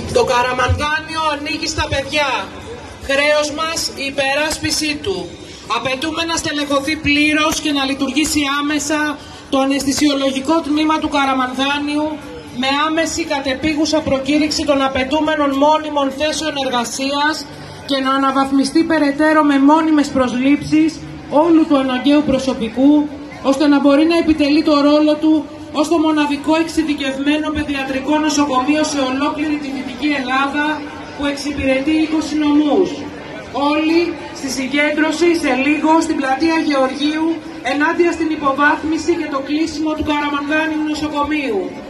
Το Καραμανδάνιο ανήκει στα παιδιά. Χρέος μας η υπεράσπιση του. Απαιτούμε να στελεχωθεί πλήρως και να λειτουργήσει άμεσα το αναισθησιολογικό τμήμα του Καραμανδάνιου με άμεση κατεπίγουσα προκήρυξη των απαιτούμενων μόνιμων θέσεων εργασίας και να αναβαθμιστεί περαιτέρω με μόνιμες προσλήψεις όλου του αναγκαίου προσωπικού, ώστε να μπορεί να επιτελεί το ρόλο του ως το μοναδικό εξειδικευμένο παιδιατρικό νοσοκομείο σε ολόκληρη τη Δυτική Ελλάδα που εξυπηρετεί 20 νομούς. Όλοι στη συγκέντρωση σε λίγο στην πλατεία Γεωργίου ενάντια στην υποβάθμιση και το κλείσιμο του Καραμανδάνιου νοσοκομείου.